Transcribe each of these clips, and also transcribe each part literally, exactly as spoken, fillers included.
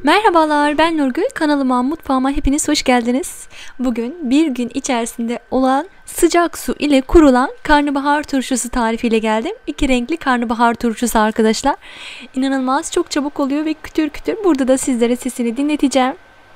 Merhabalar, ben Nurgül. Kanalıma, mutfağıma hepiniz hoş geldiniz. Bugün bir gün içerisinde olan sıcak su ile kurulan karnabahar turşusu tarifiyle geldim. İki renkli karnabahar turşusu arkadaşlar. İnanılmaz çok çabuk oluyor ve kütür kütür. Burada da sizlere sesini dinleteceğim.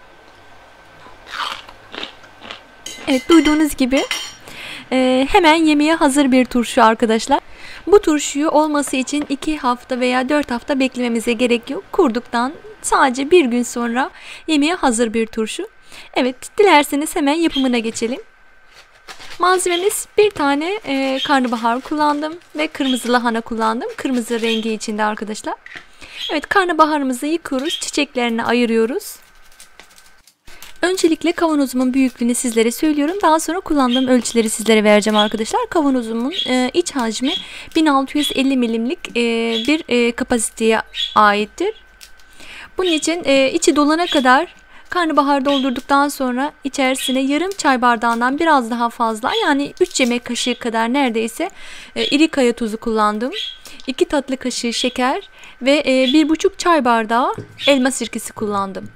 Evet, duyduğunuz gibi e, hemen yemeğe hazır bir turşu arkadaşlar. Bu turşuyu olması için iki hafta veya dört hafta beklememize gerek yok. Kurduktan sadece bir gün sonra yemeğe hazır bir turşu. Evet, dilerseniz hemen yapımına geçelim. Malzememiz bir tane e, karnabahar kullandım ve kırmızı lahana kullandım. Kırmızı rengi içinde arkadaşlar. Evet, karnabaharımızı yıkıyoruz, çiçeklerini ayırıyoruz. Öncelikle kavanozumun büyüklüğünü sizlere söylüyorum. Daha sonra kullandığım ölçüleri sizlere vereceğim arkadaşlar. Kavanozumun e, iç hacmi bin altı yüz elli milimlik e, bir e, kapasiteye aittir. Bunun için e, içi dolana kadar karnabahar doldurduktan sonra içerisine yarım çay bardağından biraz daha fazla, yani üç yemek kaşığı kadar neredeyse e, iri kaya tuzu kullandım. iki tatlı kaşığı şeker ve e, bir buçuk çay bardağı elma sirkesi kullandım.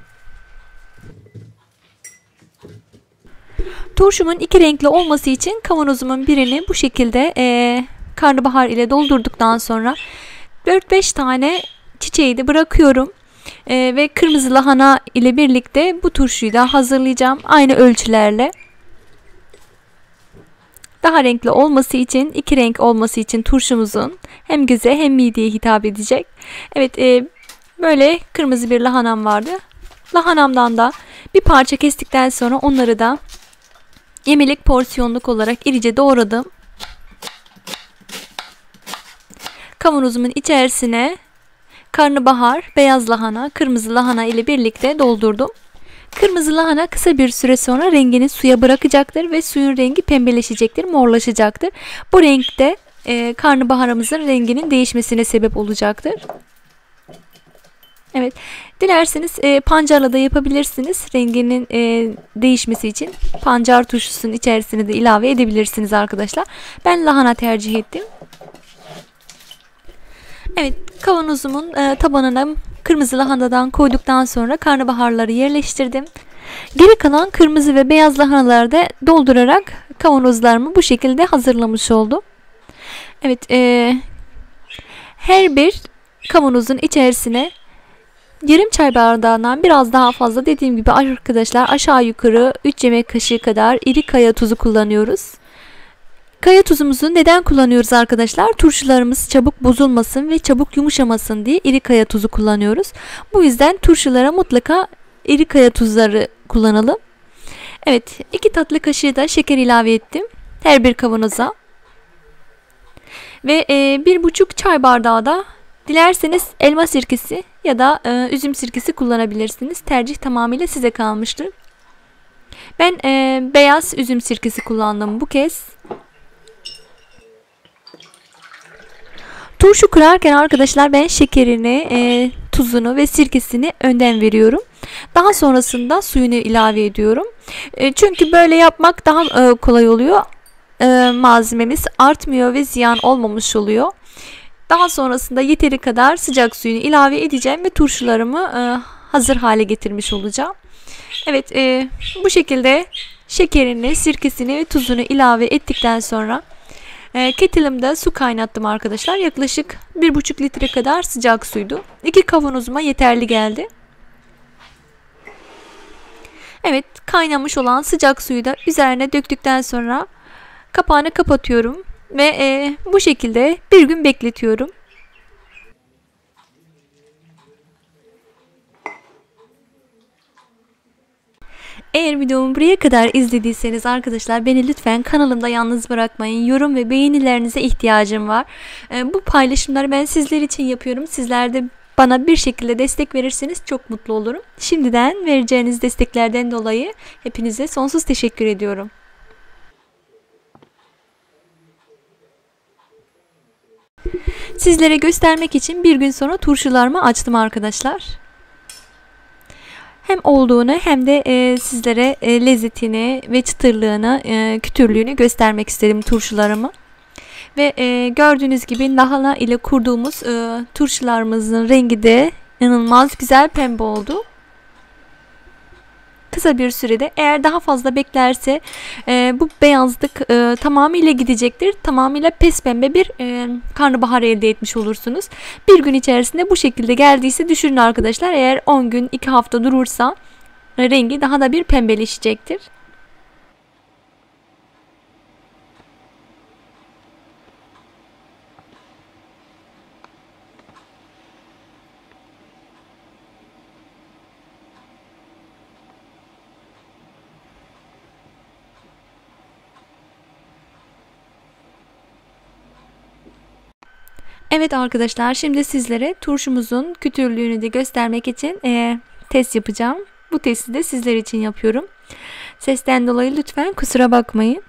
Turşumun iki renkli olması için kavanozumun birini bu şekilde e, karnabahar ile doldurduktan sonra dört beş tane çiçeği de bırakıyorum. E, ve kırmızı lahana ile birlikte bu turşuyu da hazırlayacağım aynı ölçülerle. Daha renkli olması için, iki renk olması için turşumuzun hem göze hem mideye hitap edecek. Evet, e, böyle kırmızı bir lahanam vardı. Lahanamdan da bir parça kestikten sonra onları da yemelik porsiyonluk olarak irice doğradım. Kavanozumun içerisine karnabahar, beyaz lahana, kırmızı lahana ile birlikte doldurdum. Kırmızı lahana kısa bir süre sonra rengini suya bırakacaktır ve suyun rengi pembeleşecektir, morlaşacaktır. Bu renkte e, karnabaharımızın renginin değişmesine sebep olacaktır. Evet, dilerseniz e, pancarla da yapabilirsiniz. Renginin e, değişmesi için pancar turşusunun içerisine de ilave edebilirsiniz arkadaşlar. Ben lahana tercih ettim. Evet, kavanozumun e, tabanına kırmızı lahanadan koyduktan sonra karnabaharları yerleştirdim. Geri kalan kırmızı ve beyaz lahanaları da doldurarak kavanozlarımı bu şekilde hazırlamış oldum. Evet, e, her bir kavanozun içerisine yarım çay bardağından biraz daha fazla, dediğim gibi arkadaşlar, aşağı yukarı üç yemek kaşığı kadar iri kaya tuzu kullanıyoruz. Kaya tuzumuzu neden kullanıyoruz arkadaşlar? Turşularımız çabuk bozulmasın ve çabuk yumuşamasın diye iri kaya tuzu kullanıyoruz. Bu yüzden turşulara mutlaka iri kaya tuzları kullanalım. Evet, iki tatlı kaşığı da şeker ilave ettim her bir kavanoza. Ve e, bir buçuk çay bardağı da dilerseniz elma sirkesi ya da e, üzüm sirkesi kullanabilirsiniz. Tercih tamamıyla size kalmıştır. Ben e, beyaz üzüm sirkesi kullandım bu kez. Turşu kurarken arkadaşlar ben şekerini, e, tuzunu ve sirkesini önden veriyorum. Daha sonrasında suyunu ilave ediyorum. E, çünkü böyle yapmak daha e, kolay oluyor. E, malzememiz artmıyor ve ziyan olmamış oluyor. Daha sonrasında yeteri kadar sıcak suyunu ilave edeceğim ve turşularımı e, hazır hale getirmiş olacağım. Evet, e, bu şekilde şekerini, sirkesini ve tuzunu ilave ettikten sonra e, kettle'ımda su kaynattım arkadaşlar. Yaklaşık bir buçuk litre kadar sıcak suydu. iki kavanozuma yeterli geldi. Evet, kaynamış olan sıcak suyu da üzerine döktükten sonra kapağını kapatıyorum. Ve e, bu şekilde bir gün bekletiyorum. Eğer videomu buraya kadar izlediyseniz arkadaşlar, beni lütfen kanalımda yalnız bırakmayın. Yorum ve beğenilerinize ihtiyacım var. E, bu paylaşımları ben sizler için yapıyorum. Sizler de bana bir şekilde destek verirseniz çok mutlu olurum. Şimdiden vereceğiniz desteklerden dolayı hepinize sonsuz teşekkür ediyorum. Sizlere göstermek için bir gün sonra turşularımı açtım arkadaşlar. Hem olduğunu hem de e, sizlere e, lezzetini ve çıtırlığını, e, kütürlüğünü göstermek istedim turşularımı. Ve e, gördüğünüz gibi lahana ile kurduğumuz e, turşularımızın rengi de inanılmaz güzel pembe oldu. kısa bir sürede, eğer daha fazla beklerse e, bu beyazlık e, tamamıyla gidecektir. Tamamıyla pes pembe bir e, karnabahar elde etmiş olursunuz. Bir gün içerisinde bu şekilde geldiyse düşürün arkadaşlar. Eğer on gün iki hafta durursa e, rengi daha da bir pembeleşecektir. Evet arkadaşlar, şimdi sizlere turşumuzun kütürlüğünü de göstermek için e, test yapacağım. Bu testi de sizler için yapıyorum. Sesten dolayı lütfen kusura bakmayın.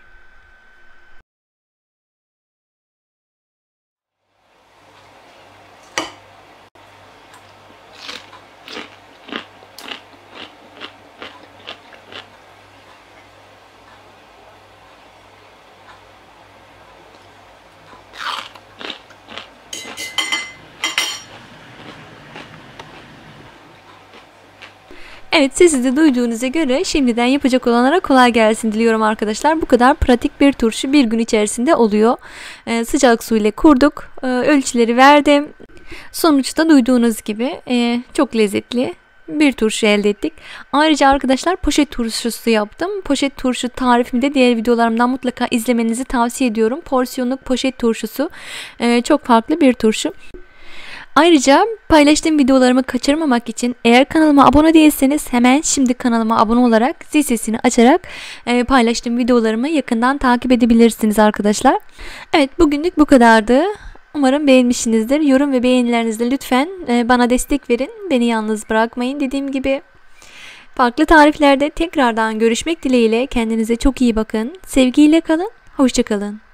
Evet, sesi de duyduğunuza göre şimdiden yapacak olanlara kolay gelsin diliyorum arkadaşlar. Bu kadar pratik bir turşu bir gün içerisinde oluyor. Ee, sıcak su ile kurduk. Ee, ölçüleri verdim. Sonuçta duyduğunuz gibi e, çok lezzetli bir turşu elde ettik. Ayrıca arkadaşlar poşet turşusu yaptım. Poşet turşu tarifimi de diğer videolarımdan mutlaka izlemenizi tavsiye ediyorum. Porsiyonluk poşet turşusu e, çok farklı bir turşu. Ayrıca paylaştığım videolarımı kaçırmamak için eğer kanalıma abone değilseniz hemen şimdi kanalıma abone olarak zil sesini açarak e, paylaştığım videolarımı yakından takip edebilirsiniz arkadaşlar. Evet, bugünlük bu kadardı. Umarım beğenmişsinizdir. Yorum ve beğenilerinizle lütfen e, bana destek verin. Beni yalnız bırakmayın. Dediğim gibi farklı tariflerde tekrardan görüşmek dileğiyle. Kendinize çok iyi bakın. Sevgiyle kalın. Hoşça kalın.